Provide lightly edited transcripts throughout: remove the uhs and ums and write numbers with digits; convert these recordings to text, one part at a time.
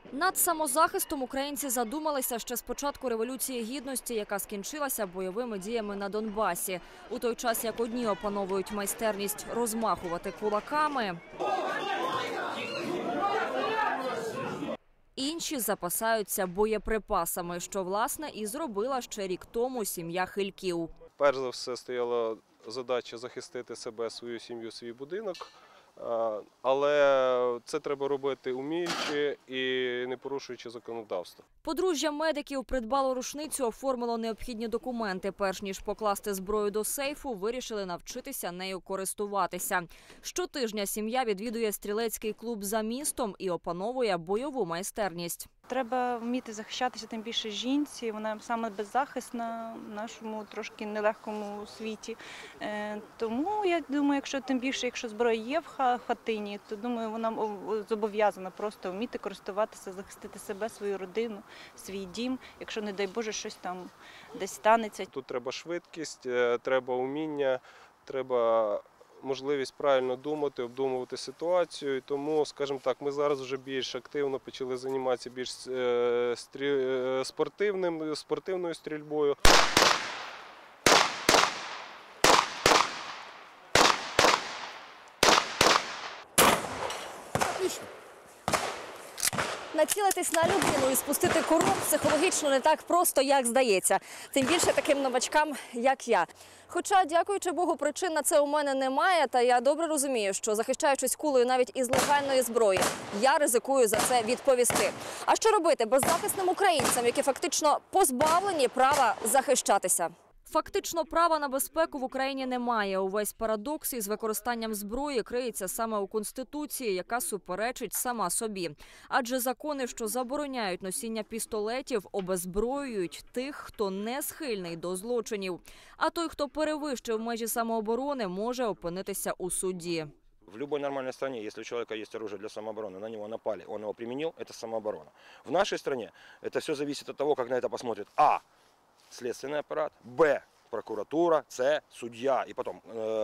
Над самозахистом українці задумалися ще з початку Революції Гідності, яка скінчилася бойовими діями на Донбасі. У той час, як одні опановують майстерність розмахувати кулаками, інші запасаються боєприпасами, що, власне, і зробила ще рік тому сім'я Хильків. Перш за все стояла задача захистити себе, свою сім'ю, свій будинок. Але це треба робити вміючи і не порушуючи законодавство. Подружжя медиків придбало рушницю, оформило необхідні документи. Перш ніж покласти зброю до сейфу, вирішили навчитися нею користуватися. Щотижня сім'я відвідує стрілецький клуб за містом і опановує бойову майстерність. Треба вміти захищатися, тим більше жінці. Вона саме беззахисна в нашому трошки нелегкому світі. Тому я думаю, якщо зброя є в хатині, то думаю, вона зобов'язана просто вміти користуватися, захистити себе, свою родину, свій дім, якщо, не дай Боже, щось там десь станеться. Тут треба швидкість, треба вміння, треба можливість правильно думати, обдумувати ситуацію. І тому, скажімо так, ми зараз вже більш активно почали займатися більш спортивною стрільбою. Націлитись на людину і спустити курок психологічно не так просто, як здається. Тим більше таким новачкам, як я. Хоча, дякуючи Богу, причин на це у мене немає, та я добре розумію, що, захищаючись кулею навіть із легальної зброї, я ризикую за це відповісти. А що робити беззахисним українцям, які фактично позбавлені права захищатися? Фактично права на безпеку в Україні немає. Увесь парадокс із використанням зброї криється саме у Конституції, яка суперечить сама собі. Адже закони, що забороняють носіння пістолетів, обезброюють тих, хто не схильний до злочинів. А той, хто перевищив межі самооборони, може опинитися у суді. В любой нормальной стране, если у человека есть оружие для самообороны, на него напали, он его применил, это самооборона. В нашей стране это все зависит от того, как на это посмотрит А. Следственный аппарат, Б. Прокуратура, С. Судья. И потом,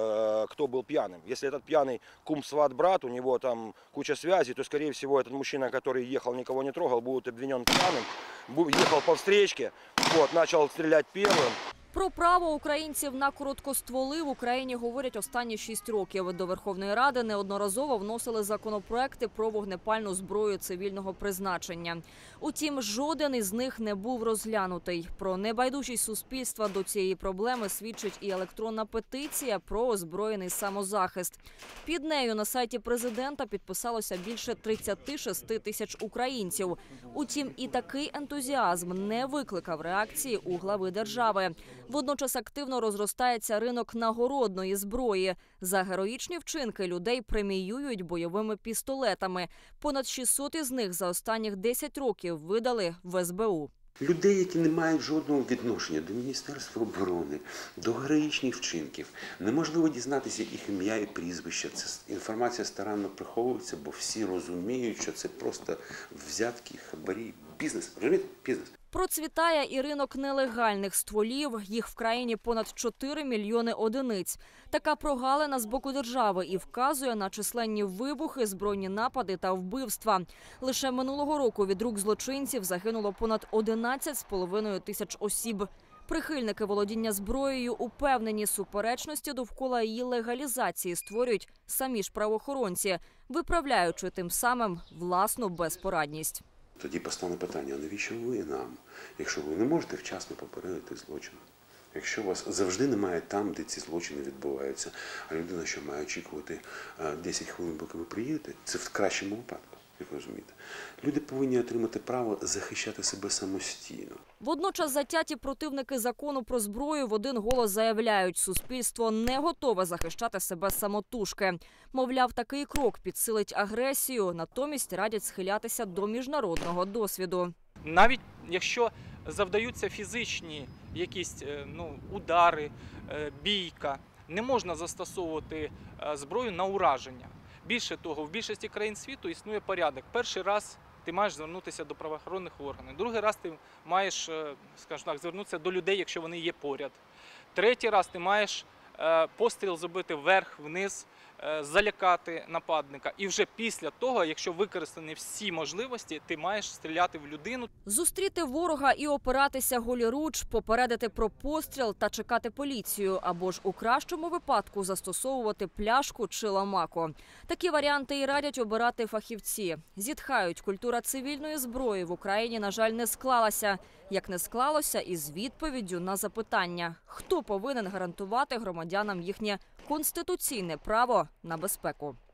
кто был пьяным. Если этот пьяный кум, сват, брат, у него там куча связей, то, скорее всего, этот мужчина, который ехал, никого не трогал, будет обвинен пьяным, ехал по встречке, начал стрелять первым. Про право українців на короткостволи в Україні говорять останні 6 років. До Верховної Ради неодноразово вносили законопроекти про вогнепальну зброю цивільного призначення. Утім, жоден із них не був розглянутий. Про небайдужість суспільства до цієї проблеми свідчить і електронна петиція про озброєний самозахист. Під нею на сайті президента підписалося більше 36 тисяч українців. Утім, і такий ентузіазм не викликав реакції у глави держави. Водночас активно розростається ринок нагородної зброї. За героїчні вчинки людей преміюють бойовими пістолетами. Понад 600 із них за останніх 10 років видали в СБУ. Людей, які не мають жодного відношення до Міністерства оборони, до героїчних вчинків, неможливо дізнатися їх ім'я і прізвище. Ця інформація старанно приховується, бо всі розуміють, що це просто взятки, хабарі, бізнес. Розумієте? Бізнес. Процвітає і ринок нелегальних стволів. Їх в країні понад 4 мільйони одиниць. Така прогалина з боку держави і вказує на численні вибухи, збройні напади та вбивства. Лише минулого року від рук злочинців загинуло понад 11,5 тисяч осіб. Прихильники володіння зброєю упевнені, суперечності довкола її легалізації створюють самі ж правоохоронці, виправляючи тим самим власну безпорадність. Тоді постане питання, а навіщо ви нам, якщо ви не можете вчасно попередити злочин? Якщо вас завжди немає там, де ці злочини відбуваються, а людина, що має очікувати 10 хвилин, поки ви приїдете, це в кращому випадку, як ви розумієте. Люди повинні отримати право захищати себе самостійно. Водночас затяті противники закону про зброю в один голос заявляють, суспільство не готове захищати себе самотужки. Мовляв, такий крок підсилить агресію, натомість радять схилятися до міжнародного досвіду. Навіть якщо завдаються фізичні якісь удари, бійка, не можна застосовувати зброю на ураження. Більше того, в більшості країн світу існує порядок. Перший раз ти маєш звернутися до правоохоронних органів. Другий раз ти маєш, скажімо так, звернутися до людей, якщо вони є поряд. Третій раз ти маєш постріл зробити вверх, вниз, залякати нападника. І вже після того, якщо використані всі можливості, ти маєш стріляти в людину. Зустріти ворога і опиратися голіруч, попередити про постріл та чекати поліцію, або ж у кращому випадку застосовувати пляшку чи ламаку. Такі варіанти і радять обирати фахівці. Зітхають, культура цивільної зброї в Україні, на жаль, не склалася. Як не склалося із відповіддю на запитання, хто повинен гарантувати громадянам їхнє конституційне право на безпеку.